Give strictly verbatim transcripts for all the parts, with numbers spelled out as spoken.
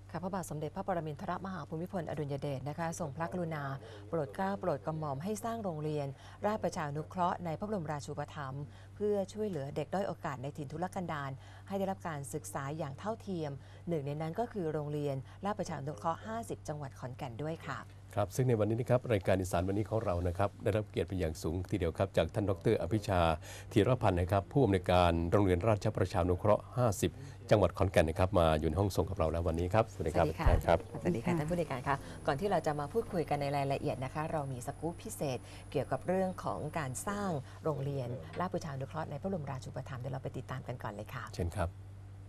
ค่ะพระบาทสมเด็จพระปรมินทรมหาภูมิพลอดุลยเดชนะคะทรงพระกรุณาโปรดเกล้าโปรดกระหม่อมให้สร้างโรงเรียนราชประชานุเคราะห์ในพระบรมราชูปถัมภ์เพื่อช่วยเหลือเด็กด้อยโอกาสในถิ่นทุรกันดารให้ได้รับการศึกษาอย่างเท่าเทียมหนึ่งในนั้นก็คือโรงเรียนราชประชานุเคราะห์ห้าสิบจังหวัดขอนแก่นด้วยค่ะครับซึ่งในวันนี้นะครับรายการอีสานวันนี้ของเรานะครับได้รับเกียรติเป็นอย่างสูงทีเดียวครับจากท่านดรอภิชาธีรพันธ์นะครับผู้อำนวยการโรงเรียนราชประชานุเคราะห์ห้าสิบจังหวัดขอนแก่นนะครับมาอยู่ในห้องส่งกับเราแล้ววันนี้ครับสวัสดีครับสวัสดีค่ะสวัสดีค่ะท่านผู้ในการคะก่อนที่เราจะมาพูดคุยกันในรายละเอียดนะคะเรามีสกู๊ปพิเศษเกี่ยวกับเรื่องของการสร้างโรงเรียนราชประชานุเคราะห์ในพระบรมราชูปถัมภ์เดี๋ยวเราไปติดตามกันก่อนเลยค่ะเช่นครับ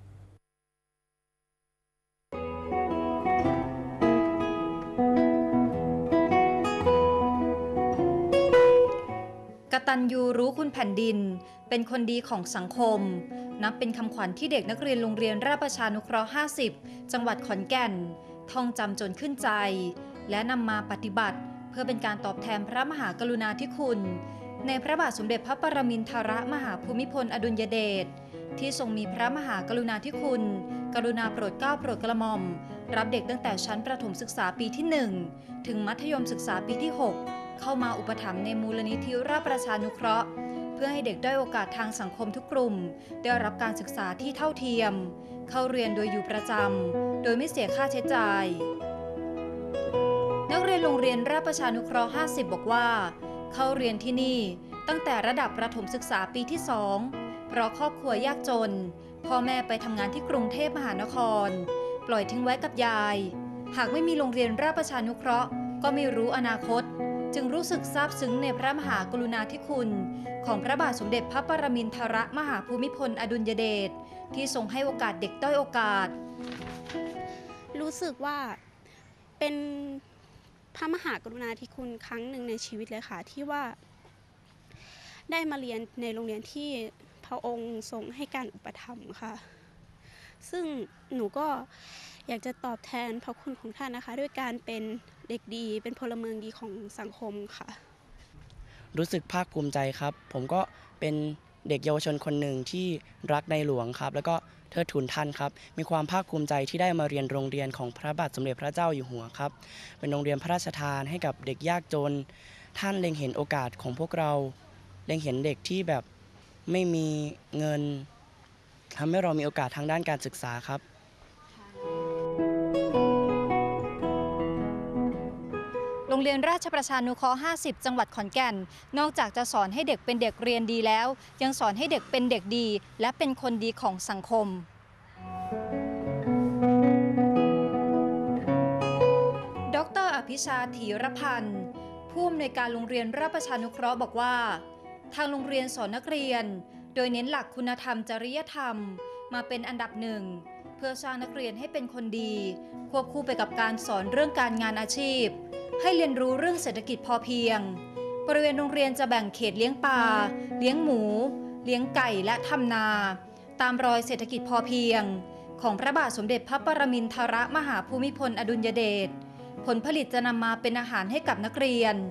กตัญญูรู้คุณแผ่นดินเป็นคนดีของสังคมนับเป็นคำขวัญที่เด็กนักเรียนโรงเรียนราชประชานุเคราะห์ห้าสิบจังหวัดขอนแก่นท่องจำจนขึ้นใจและนำมาปฏิบัติเพื่อเป็นการตอบแทนพระมหากรุณาธิคุณในพระบาทสมเด็จพระปรมินทรมหาภูมิพลอดุลยเดชที่ทรงมีพระมหากรุณาธิคุณกรุณาโปรดเกล้าโปรดกระหม่อมรับเด็กตั้งแต่ชั้นประถมศึกษาปีที่หนึ่งถึงมัธยมศึกษาปีที่หกเข้ามาอุปถัมภ์ในมูลนิธิราชประชานุเคราะห์เพื่อให้เด็กด้อยโอกาสทางสังคมทุกกลุ่มได้รับการศึกษาที่เท่าเทียมเข้าเรียนโดยอยู่ประจำโดยไม่เสียค่าใช้จ่ายนักเรียนโรงเรียนราชประชานุเคราะห์ห้าสิบบอกว่าเข้าเรียนที่นี่ตั้งแต่ระดับประถมศึกษาปีที่สองเพราะครอบครัวยากจนพ่อแม่ไปทำงานที่กรุงเทพมหานครปล่อยทิ้งไว้กับยายหากไม่มีโรงเรียนราชประชานุเคราะห์ก็ไม่รู้อนาคตจึงรู้สึกซาบซึ้งในพระมหากรุณาธิคุณของพระบาทสมเด็จพระปรมินทรมหาภูมิพลอดุลยเดชที่ทรงให้โอกาสเด็กด้อยโอกาสรู้สึกว่าเป็นพระมหากรุณาธิคุณครั้งหนึ่งในชีวิตเลยค่ะที่ว่าได้มาเรียนในโรงเรียนที่พระองค์ทรงให้การอุปถัมภ์ค่ะซึ่งหนูก็อยากจะตอบแทนพระคุณของท่านนะคะด้วยการเป็นเด็กดีเป็นพลเมืองดีของสังคมค่ะรู้สึกภาคภูมิใจครับผมก็เป็นเด็กเยาวชนคนหนึ่งที่รักในหลวงครับแล้วก็เทิดทูนท่านครับมีความภาคภูมิใจที่ได้มาเรียนโรงเรียนของพระบาทสมเด็จพระเจ้าอยู่หัวครับเป็นโรงเรียนพระราชทานให้กับเด็กยากจนท่านเล็งเห็นโอกาสของพวกเราเล็งเห็นเด็กที่แบบไม่มีเงินทำให้เรามีโอกาสทางด้านการศึกษาครับโรงเรียนราชประชานุเคราะห์ห้าสิบจังหวัดขอนแก่นนอกจากจะสอนให้เด็กเป็นเด็กเรียนดีแล้วยังสอนให้เด็กเป็นเด็กดีและเป็นคนดีของสังคมดร.อภิชาธีรพันธ์ผู้อำนวยการโรงเรียนราชประชานุเคราะห์บอกว่าทางโรงเรียนสอนนักเรียนโดยเน้นหลักคุณธรรมจริยธรรมมาเป็นอันดับหนึ่งเพื่อสร้างนักเรียนให้เป็นคนดีควบคู่ไปกับการสอนเรื่องการงานอาชีพให้เรียนรู้เรื่องเศรษฐกิจพอเพียงบริเวณโรงเรียนจะแบ่งเขตเลี้ยงปลาเลี้ยงหมูเลี้ยงไก่และทำนาตามรอยเศรษฐกิจพอเพียงของพระบาทสมเด็จพระปรมินทรมหาภูมิพลอดุลยเดชผลผลิตจะนำมาเป็นอาหารให้กับนักเรียน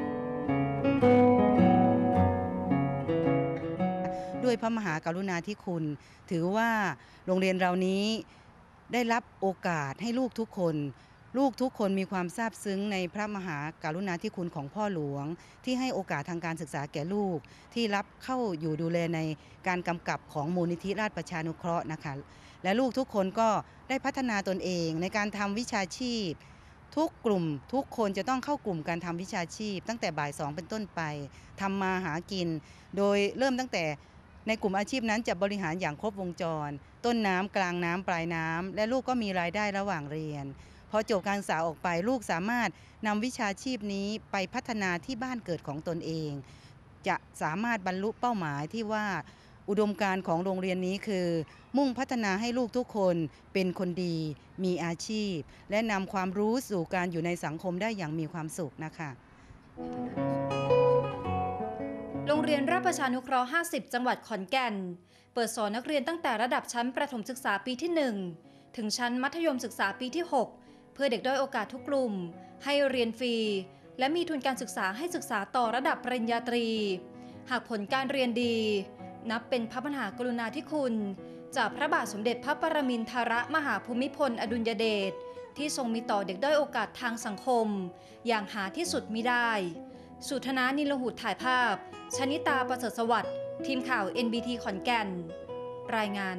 ด้วยพระมหากรุณาธิคุณถือว่าโรงเรียนเรานี้ได้รับโอกาสให้ลูกทุกคนลูกทุกคนมีความซาบซึ้งในพระมหากรุณาธิคุณของพ่อหลวงที่ให้โอกาสทางการศึกษาแก่ลูกที่รับเข้าอยู่ดูแลในการกำกับของมูลนิธิราชประชานุเคราะห์นะคะและลูกทุกคนก็ได้พัฒนาตนเองในการทำวิชาชีพทุกกลุ่มทุกคนจะต้องเข้ากลุ่มการทำวิชาชีพตั้งแต่บ่ายสองเป็นต้นไปทำมาหากินโดยเริ่มตั้งแต่ในกลุ่มอาชีพนั้นจะบริหารอย่างครบวงจรต้นน้ำกลางน้ำปลายน้ำและลูกก็มีรายได้ระหว่างเรียนพอจบการศึกษาออกไปลูกสามารถนำวิชาชีพนี้ไปพัฒนาที่บ้านเกิดของตนเองจะสามารถบรรลุเป้าหมายที่ว่าอุดมการณ์ของโรงเรียนนี้คือมุ่งพัฒนาให้ลูกทุกคนเป็นคนดีมีอาชีพและนำความรู้สู่การอยู่ในสังคมได้อย่างมีความสุขนะคะโรงเรียนราชประชานุเคราะห์ห้าสิบจังหวัดขอนแก่นเปิดสอนนักเรียนตั้งแต่ระดับชั้นประถมศึกษาปีที่หนึ่งถึงชั้นมัธยมศึกษาปีที่หกเพื่อเด็กด้อยโอกาสทุกกลุ่มให้เรียนฟรีและมีทุนการศึกษาให้ศึกษาต่อระดับปริญญาตรีหากผลการเรียนดีนับเป็นพระมหากรุณาธิคุณจากพระบาทสมเด็จพระปรมินทรมหาภูมิพลอดุลยเดชที่ทรงมีต่อเด็กด้อยโอกาสทางสังคมอย่างหาที่สุดมิได้ สุธนานิลหุตถ่ายภาพชนิตาประเสริฐสวัสดิ์ทีมข่าว เอ็น บี ที ขอนแก่นรายงาน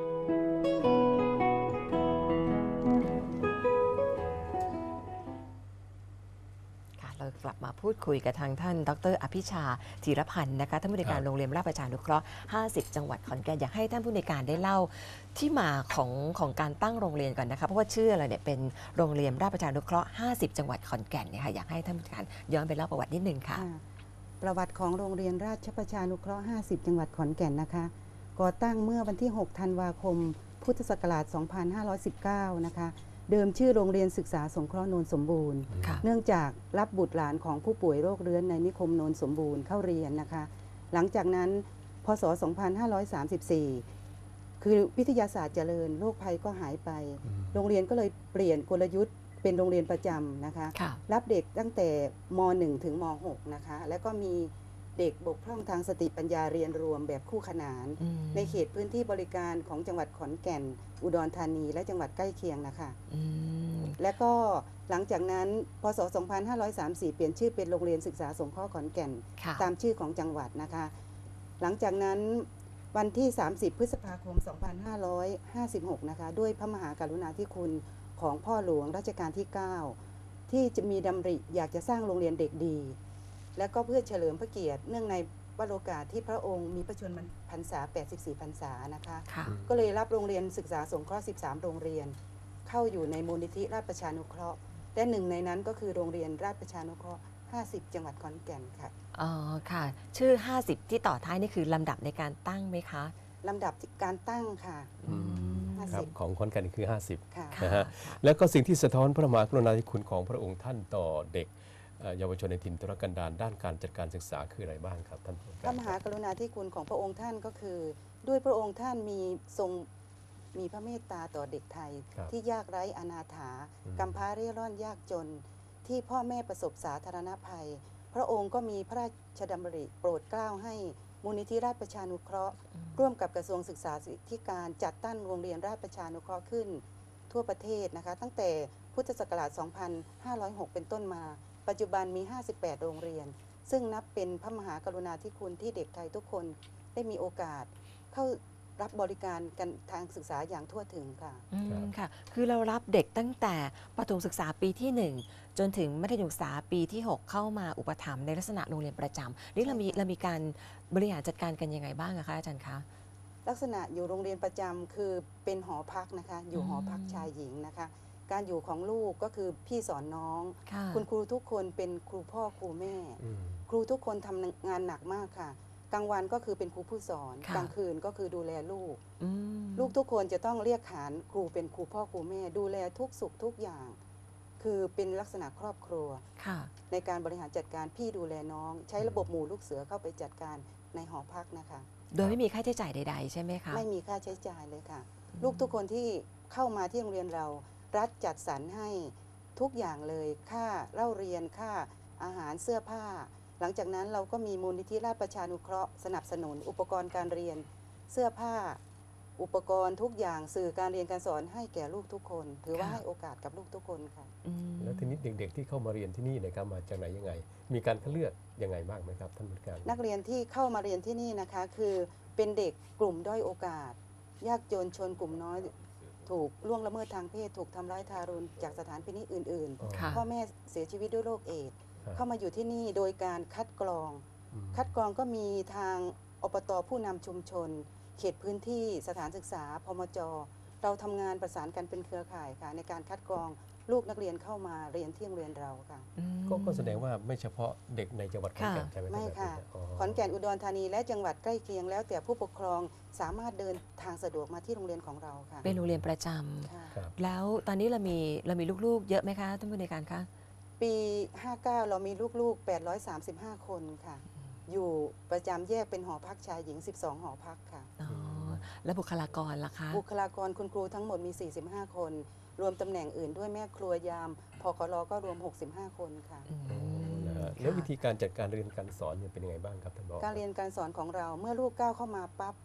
เรากลับมาพูดคุยกับทางท่านดรอภิชาธีรพันธ์นะคะท่านผู้ในวยการโรงเรียนราชประชานุเคราะห์ห้าสิบจังหวัดขอนแก่นอยากให้ท่านผู้ในวยการได้เล่าที่มาของของการตั้งโรงเรียนก่อนนะคะเพราะว่าชื่ออะไรเนี่ยเป็นโรงเรียนราชประชานุเคราะห์ห้าสิบจังหวัดขอนแก่นเนี่ยค่ะอยากให้ท่านผู้ในวยการย้อนไปเล่าประวัตินิดนึงค่ะประวัติของโรงเรียนราชประชานุเคราะห์ห้าสิบจังหวัดขอนแก่นนะคะก่อตั้งเมื่อวันที่หกธันวาคมพุทธศักราชสองพันห้าร้อยสิบเก้านะคะเดิมชื่อโรงเรียนศึกษาสงเคราะห์โนนสมบูรณ์เนื่องจากรับบุตรหลานของผู้ป่วยโรคเรื้อนในนิคมโนนสมบูรณ์เข้าเรียนนะคะหลังจากนั้นพศสองพันห้าร้อยสามสิบสี่คือวิทยาศาสตร์เจริญโรคภัยก็หายไปโรงเรียนก็เลยเปลี่ยนกลยุทธ์เป็นโรงเรียนประจำนะคะรับเด็กตั้งแต่ม หนึ่ง ถึงม หก นะคะแล้วก็มีเด็กบกพร่องทางสติปัญญาเรียนรวมแบบคู่ขนานในเขตพื้นที่บริการของจังหวัดขอนแก่นอุดรธานีและจังหวัดใกล้เคียงนะคะและก็หลังจากนั้นพศสองพันห้าร้อยสามสิบสี่ เปลี่ยนชื่อเป็นโรงเรียนศึกษาสงเคราะห์ขอนแก่นตามชื่อของจังหวัดนะคะหลังจากนั้นวันที่สามสิบพฤษภาคมสองพันห้าร้อยห้าสิบหกนะคะด้วยพระมหากรุณาธิคุณของพ่อหลวงรัชกาลที่เก้าที่จะมีดำริอยากจะสร้างโรงเรียนเด็กดีและก็เพื่อเฉลิมพระเกียรติเนื่องในวโรกาสที่พระองค์มีพระชนมพรรษาแปดสิบสี่พรรษานะคะก็เลยรับโรงเรียนศึกษาสงเคราะห์สิบสามโรงเรียนเข้าอยู่ในมูลนิธิราชประชานุเคราะห์และหนึ่งในนั้นก็คือโรงเรียนราชประชานุเคราะห์ห้าสิบจังหวัดขอนแก่นค่ะอ๋อค่ะชื่อห้าสิบที่ต่อท้ายนี่คือลำดับในการตั้งไหมคะลำดับการตั้งค่ะครับของขอนแก่นคือห้าสิบค่ะนะฮะแล้วก็สิ่งที่สะท้อนพระมหากรุณาธิคุณของพระองค์ท่านต่อเด็กเยาวชนในถิ่นทุรกันดารด้านการจัดการศึกษาคืออะไรบ้างครับท่านพระมหากรุณาธิคุณของพระองค์ท่านก็คือด้วยพระองค์ท่านมีทรงมีพระเมตตาต่อเด็กไทยที่ยากไร้อนาถากำพร้าเร่ร่อนยากจนที่พ่อแม่ประสบสาธารณภัยพระองค์ก็มีพระราชดำริโปรดเกล้าให้มูลนิธิราชประชานุเคราะห์ร่วมกับกระทรวงศึกษาธิการจัดตั้งโรงเรียนราชประชานุเคราะห์ขึ้นทั่วประเทศนะคะตั้งแต่พุทธศักราชสองพันห้าร้อยหกเป็นต้นมาปัจจุบันมีห้าสิบแปดโรงเรียนซึ่งนับเป็นพระมหากรุณาธิคุณที่เด็กไทยทุกคนได้มีโอกาสเข้ารับบริการกันทางศึกษาอย่างทั่วถึงค่ะอืมค่ะคือเรารับเด็กตั้งแต่ประถมศึกษาปีที่หนึ่งจนถึงมัธยมศึกษาปีที่หกเข้ามาอุปถัมภ์ในลักษณะโรงเรียนประจำนี่เรามีเรามีการบริหารจัดการกันยังไงบ้างคะอาจารย์คะลักษณะอยู่โรงเรียนประจำคือเป็นหอพักนะคะอยู่หอพักชายหญิงนะคะการอยู่ของลูกก็คือพี่สอนน้องคุณครูทุกคนเป็นครูพ่อครูแม่ครูทุกคนทำงานหนักมากค่ะกลางวันก็คือเป็นครูผู้สอนกลางคืนก็คือดูแลลูกลูกทุกคนจะต้องเรียกขานครูเป็นครูพ่อครูแม่ดูแลทุกสุขทุกอย่างคือเป็นลักษณะครอบครัวในการบริหารจัดการพี่ดูแลน้องใช้ระบบหมู่ลูกเสือเข้าไปจัดการในหอพักนะคะโดยไม่มีค่าใช้จ่ายใดๆใช่ไหมคะไม่มีค่าใช้จ่ายเลยค่ะลูกทุกคนที่เข้ามาที่โรงเรียนเรารัฐจัดสรรให้ทุกอย่างเลยค่าเล่าเรียนค่าอาหารเสื้อผ้าหลังจากนั้นเราก็มีมูลนิธิราชประชานุเคราะห์สนับสนุนอุปกรณ์การเรียนเสื้อผ้าอุปกรณ์ทุกอย่างสื่อการเรียนการสอนให้แก่ลูกทุกคนถือว่าให้โอกาสกับลูกทุกคนค่ะแล้วทีนี้เด็กๆที่เข้ามาเรียนที่นี่นะครับมาจากไหนยังไงมีการคัดเลือกยังไงบ้างไหมครับท่านผู้การนักเรียนที่เข้ามาเรียนที่นี่นะคะคือเป็นเด็กกลุ่มด้อยโอกาสยากจนชนกลุ่มน้อยถูกล่วงละเมิดทางเพศถูกทำร้ายทารุณจากสถานพินิจอื่นๆพ่อแม่เสียชีวิตด้วยโรคเอดส์เข้ามาอยู่ที่นี่โดยการคัดกรองคัดกรองก็มีทางอบต.ผู้นำชุมชนเขตพื้นที่สถานศึกษาพมจ.เราทำงานประสานกันเป็นเครือข่ายค่ะในการคัดกรองลูกนักเรียนเข้ามาเรียนที่โรงเรียนเราค่ะก็แสดงว่าไม่เฉพาะเด็กในจังหวัดขอนแก่นใช่ไหมไม่ค่ะขอนแก่นอุดรธานีและจังหวัดใกล้เคียงแล้วแต่ผู้ปกครองสามารถเดินทางสะดวกมาที่โรงเรียนของเราค่ะเป็นโรงเรียนประจำแล้วตอนนี้เรามีเรามีลูกๆเยอะไหมคะท่านผู้ในวยการคะปีห้าเก้าเรามีลูกๆแปดร้อยสามสิบห้าคนค่ะอยู่ประจำแยกเป็นหอพักชายหญิงสิบสองหอพักค่ะแล้วบุคลากรล่ะคะบุคลากรคุณครูทั้งหมดมีสี่สิบห้าคนรวมตำแหน่งอื่นด้วยแม่ครัวยามพครก็รวมหกสิบห้าคนค่ะแล้ววิธีการจัดการเรียนการสอนเป็นยังไงบ้างครับท่านผอ. การเรียนการสอนของเราเมื่อลูกก้าวเข้ามาปั๊บ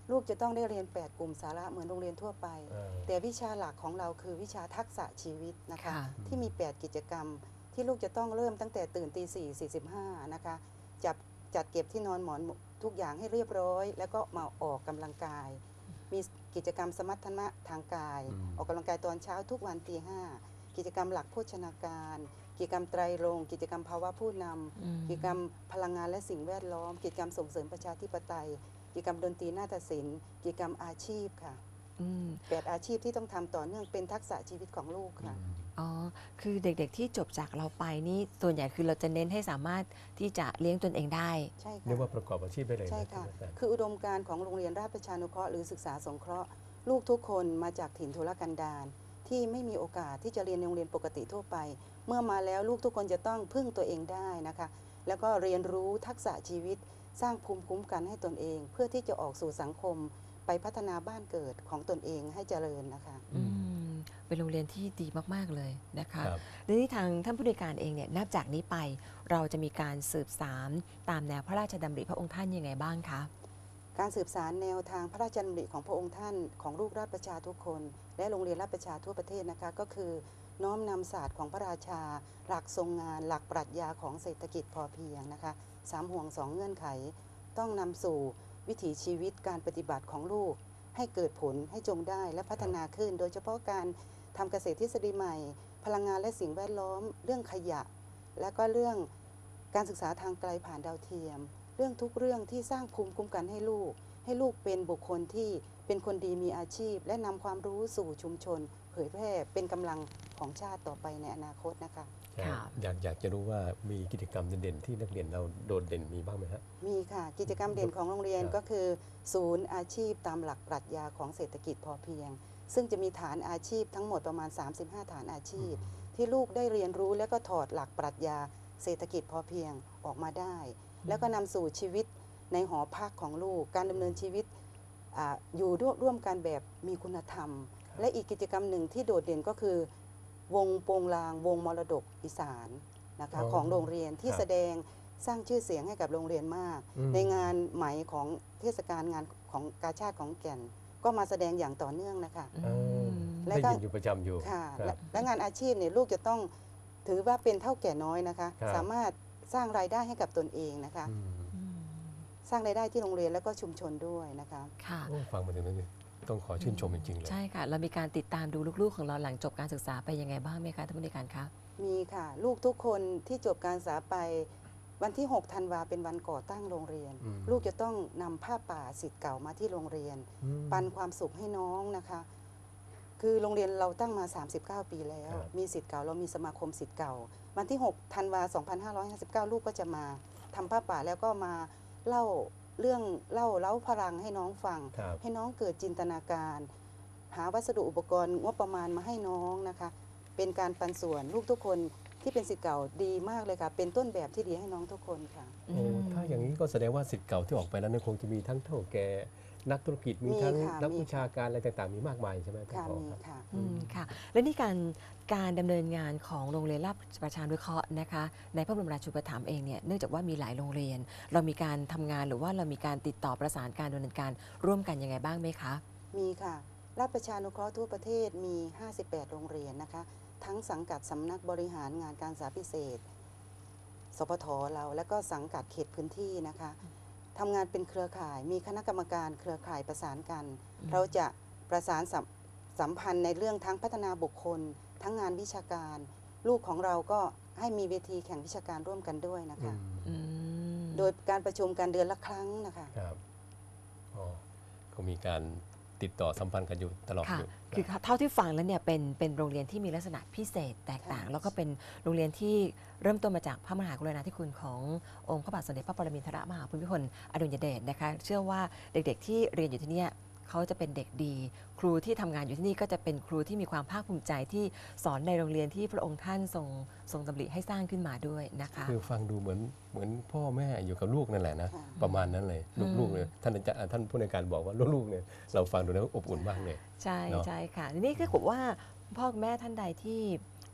ลูกจะต้องได้เรียนแปดกลุ่มสาระเหมือนโรงเรียนทั่วไปเออแต่วิชาหลักของเราคือวิชาทักษะชีวิตนะคะค่ะที่มี แปด กิจกรรม ที่ลูกจะต้องเริ่มตั้งแต่ตื่นตีสี่สี่สิบห้านะคะจับจัดเก็บที่นอนหมอนทุกอย่างให้เรียบร้อย แล้วก็มาออกกำลังกาย มีกิจกรรมสมรรถนะทางกายอืมออกกำลังกายตอนเช้าทุกวันตีห้ากิจกรรมหลักโภชนาการ กิจกรรมไตรรงค์กิจกรรมภาวะผู้นำอืมกิจกรรมพลังงานและสิ่งแวดล้อม กิจกรรมส่งเสริมประชาธิปไตย กิจกรรมดนตรีนาฏศิลป์กิจกรรมอาชีพค่ะอืมแปดอาชีพที่ต้องทำต่อเนื่องเป็นทักษะชีวิตของลูกค่ะอ๋อ คือเด็กๆที่จบจากเราไปนี่ส่วนใหญ่คือเราจะเน้นให้สามารถที่จะเลี้ยงตนเองได้ใช่เรียกค่ะว่าประกอบอาชีพได้เลยนใช่ค่ะอาจารย์คืออุดมการณ์ของโรงเรียนราชประชานุเคราะห์หรือศึกษาสงเคราะห์ลูกทุกคนมาจากถิ่นทุรกันดารที่ไม่มีโอกาสที่จะเรียนในโรงเรียนปกติทั่วไป เมื่อมาแล้วลูกทุกคนจะต้องพึ่งตัวเองได้นะคะ แล้วก็เรียนรู้ทักษะชีวิต สร้างภูมิคุ้มกันให้ตนเอง เพื่อที่จะออกสู่สังคม ไปพัฒนาบ้านเกิดของตนเองให้เจริญนะคะอืม เป็นโรงเรียนที่ดีมากๆเลยนะคะครับและที่ทางท่านผู้ในวยการเองเนี่ยนับจากนี้ไป เราจะมีการสืบสานตามแนวพระราชดำริพระองค์ท่านยังไงบ้างคะการสืบสารแนวทางพระราชดำริของพระองค์ท่านของลูกราชประชาทุกคน และโรงเรียนราชประชาทั่วประเทศนะคะก็คือน้อมนำศาสตร์ของพระราชา หลักทรงงาน หลักปรัชญาของเศรษฐกิจพอเพียงนะคะสามห่วงสองเงื่อนไข ต้องนำสู่วิถีชีวิตการปฏิบัติของลูก ให้เกิดผลให้จงได้และพัฒนาขึ้น โดยเฉพาะการทำเกษตรทฤษฎีใหม่ พลังงานและสิ่งแวดล้อม เรื่องขยะ และก็เรื่องการศึกษาทางไกลผ่านดาวเทียม เรื่องทุกเรื่องที่สร้างภูมิคุ้มกันให้ลูก ให้ลูกเป็นบุคคลที่เป็นคนดีมีอาชีพ และนำความรู้สู่ชุมชน เผยแพร่เป็นกำลังของชาติต่อไปในอนาคตนะคะใช่ค่ะอยากอยากจะรู้ว่ามีกิจกรรมเด่นๆที่นักเรียนเราโดดเด่นมีบ้างไหมฮะมีค่ะกิจกรรมเด่นของโรงเรียนครับก็คือ ศูนย์อาชีพตามหลักปรัชญาของเศรษฐกิจพอเพียง ซึ่งจะมีฐานอาชีพทั้งหมดประมาณ สามสิบห้า ฐานอาชีพ ที่ลูกได้เรียนรู้และก็ถอดหลักปรัชญาเศรษฐกิจพอเพียงออกมาได้ แล้วก็นำสู่ชีวิตในหอพักของลูก การดำเนินชีวิตอาอยู่ร่วมร่วมกันแบบมีคุณธรรม และอีกกิจกรรมหนึ่งที่โดดเด่นก็คือ วงโปงลางวงมรดกอีสานนะคะอ๋อของโรงเรียนที่ครับแสดงสร้างชื่อเสียงให้กับโรงเรียนมากอืมในงานไหมของเทศกาลงานของกาชาติของแก่น ก็มาแสดงอย่างต่อเนื่องนะคะเออและได้ก็ยินอยู่ประจำอยู่ค่ะคและรับและงานอาชีพเนี่ยลูกจะต้องถือว่าเป็นเท่าแก่น้อยนะคะครับสามารถสร้างรายได้ให้กับตนเองนะคะอืมอืมสร้างรายได้ที่โรงเรียนแล้วก็ชุมชนด้วยนะคะค่ะโอ้ฟังมาถึงตรงนี้ต้องขอชื่นชมจริงๆเลยใช่ค่ะ เรามีการติดตามดูลูกๆของเราหลังจบการศึกษาไปยังไงบ้างไหมคะท่านผู้ในวยการคะมีค่ะ ลูกทุกคนที่จบการศึกษาไปวันที่ หก ธันวาเป็นวันก่อตั้งโรงเรียนอืมลูกจะต้องนำผ้าป่าสิทธิ์เก่ามาที่โรงเรียนอืมปันความสุขให้น้องนะคะ คือโรงเรียนเราตั้งมา สามสิบเก้า ปีแล้วครับมีสิทธิ์เก่าเรามีสมาคมสิทธิ์เก่า วันที่ หก ธันวาสองพันห้าร้อยห้าสิบเก้า ลูกก็จะมาทำผ้าป่าแล้วก็มาเล่าเรื่องเล่าเล่าพลังให้น้องฟังครับให้น้องเกิดจินตนาการ หาวัสดุอุปกรณ์งบประมาณมาให้น้องนะคะ เป็นการปันส่วนลูกทุกคนที่เป็นสิทธิ์เก่าดีมากเลยค่ะ เป็นต้นแบบที่ดีให้น้องทุกคนค่ะโอ้ถ้าอย่างนี้ก็แสดงว่าสิทธิ์เก่าที่ออกไปแล้วเนี่ยคงจะมีทั้งเท่าแก่นักธุรกิจมีมีทั้งค่ะนักมีวิชาการอะไรต่างๆ มีมากมายใช่ไหมท่านค่ะผอมีครับค่ะอืมค่ะ และนี่การการดำเนินงานของโรงเรียนราชประชานุเคราะห์นะคะ ในพระบรมราชูปถัมภ์เองเนี่ยเนื่องจากว่ามีหลายโรงเรียน เรามีการทำงานหรือว่าเรามีการติดต่อประสานการดำเนินการร่วมกันยังไงบ้างไหมคะมีค่ะราชประชานุเคราะห์ทั่วประเทศมี ห้าสิบแปด โรงเรียนนะคะ ทั้งสังกัดสำนักบริหารงานการศึกษาพิเศษ สพทเรา และก็สังกัดเขตพื้นที่นะคะทำงานเป็นเครือข่าย มีคณะกรรมการเครือข่ายประสานกันอืมเราจะประสานสัมสัมพันธ์ในเรื่องทั้งพัฒนาบุคคล ทั้งงานวิชาการ ลูกของเราก็ให้มีเวทีแข่งวิชาการร่วมกันด้วยนะคะอืมโดยการประชุมกันเดือนละครั้งนะคะครับอ๋อก็มีการติดต่อสัมพันธ์กันอยู่ตลอดค่ะอยู่คือเท่าที่ฟังแล้วเนี่ยเป็นเป็นโรงเรียนที่มีลักษณะพิเศษแตกต่างค่ะแล้วก็เป็นโรงเรียนที่เริ่มต้นมาจากพระมหากรุณาธิคุณขององค์พระบาทสมเด็จพระปรมินทรมหาภูมิพลอดุลยเดชนะคะ เชื่อว่าเด็กๆที่เรียนอยู่ที่เนี่ยเขาจะเป็นเด็กดี ครูที่ทำงานอยู่ที่นี่ก็จะเป็นครูที่มีความภาคภูมิใจที่สอนในโรงเรียนที่พระองค์ท่านทรงทรงดำริให้สร้างขึ้นมาด้วยนะคะคือฟังดูเหมือนเหมือนพ่อแม่อยู่กับลูกนั่นแหละนะค่ะประมาณนั้นเลยอืมลูกๆเนี่ยท่านอาจารย์ท่านผู้ในวยการบอกว่าลูกๆเนี่ยเราฟังดูแล้วอบอุ่นมากเลยใช่เนอะใช่ค่ะทีนี้ถ้าเกิดว่าพ่อแม่ท่านใดที่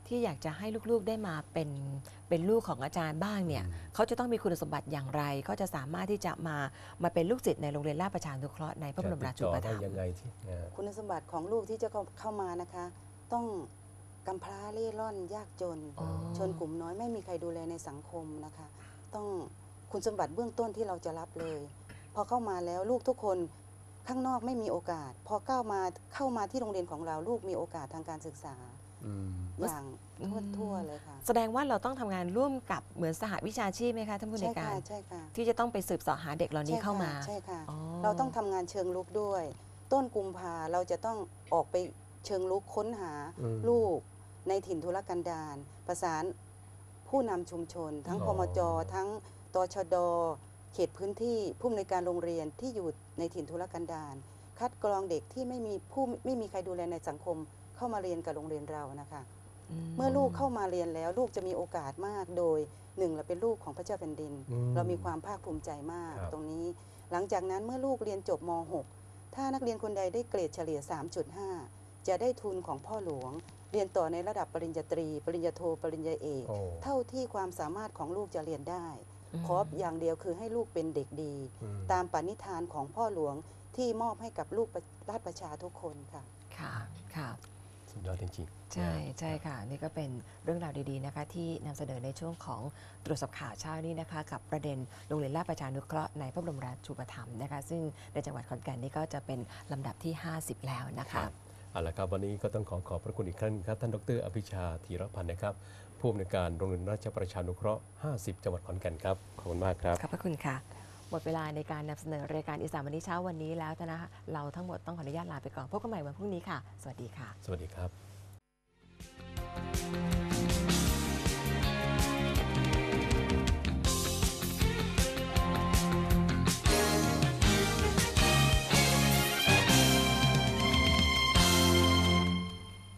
ที่อยากจะให้ลูกๆได้มาเป็นเป็นลูกของอาจารย์บ้างเนี่ยเขาจะต้องมีคุณสมบัติอย่างไรก็จะสามารถที่จะมามาเป็นลูกศิษย์ในโรงเรียนราชประชานุเคราะห์ในพระบรมราชูปถัมภ์ยังไงที่นะคุณสมบัติของลูกที่จะเข้าเข้ามานะคะ ต้องกำพร้าเร่ร่อนยากจนอ๋อชนกลุ่มน้อยไม่มีใครดูแลในสังคมนะคะ ต้องคุณสมบัติเบื้องต้นที่เราจะรับเลย พอเข้ามาแล้วลูกทุกคนข้างนอกไม่มีโอกาส พอเข้ามาเข้ามาที่โรงเรียนของเราลูกมีโอกาสทางการศึกษาอืมอย่างทั่วทั่วเลยค่ะแสดงว่าเราต้องทำงานร่วมกับเหมือนสหวิชาชีพไหมคะท่านผู้ในใช่วยกาค่ะรใช่ค่ะที่จะต้องไปสืบเสาะหาเด็กเหล่านี้ใช่ค่ะเข้ามาใช่ค่ะอ๋อเราต้องทำงานเชิงลุกด้วย ต้นกุมภาเราจะต้องออกไปเชิงลุกค้นหาอืมลูกในถิ่นทุรกันดารประสานผู้นำชุมชน ทั้งอ๋พอมจ ทั้งตชด เขตพื้นที่ผู้อำนวยการโรงเรียนที่อยู่ในถิ่นทุรกันดารคัดกรองเด็กที่ไม่มีผู้ไม่มีใครดูแลในสังคมเข้ามาเรียนกับโรงเรียนเรานะคะ เมื่อลูกเข้ามาเรียนแล้วลูกจะมีโอกาสมากโดยหนึ่งเราเป็นลูกของพระเจ้าแผ่นดินอืมเรามีความภาคภูมิใจมากครับตรงนี้ หลังจากนั้นเมื่อลูกเรียนจบม หก ถ้านักเรียนคนใดได้เกรดเฉลี่ย สามจุดห้า จะได้ทุนของพ่อหลวง เรียนต่อในระดับปริญญาตรี ปริญญาโท ปริญญาเอกโอ้เท่าที่ความสามารถของลูกจะเรียนได้อืมขออย่างเดียวคือให้ลูกเป็นเด็กดีอืมตามปณิธานของพ่อหลวงที่มอบให้กับลูกราชประชาทุกคนค่ะค่ะค่ะสุดยอดจริงๆใช่นะใช่ค่ะ นี่ก็เป็นเรื่องราวดีๆนะคะ ที่นำเสนอในช่วงของตรวจสอบข่าวเช้านี้นะคะ กับประเด็นโรงเรียนราชประชานุเคราะห์ในพระบรมราชูปถัมภ์นะคะ ซึ่งในจังหวัดขอนแก่นนี่ก็จะเป็นลำดับที่ ห้าสิบ แล้วนะครัคะบ เอาละครับวันนี้ก็ต้องขอขอบพระคุณอีกครั้งหนึ่งครับท่านดรอภิชาธีรพันธ์นะครับผู้อำนวยการโรงเรียนราชประชานุเคราะห์ ห้าสิบ จังหวัดขอนแก่นครับขอบคุณมากครับขอบพระคุณค่ะ หมดเวลาในการนำเสนอรายการอีสานวันนี้เช้าวันนี้แล้วนะคะเราทั้งหมดต้องขออนุญาตลาไปก่อนพบกันใหม่วันพรุ่งนี้ค่ะ สวัสดีค่ะสวัสดีครับ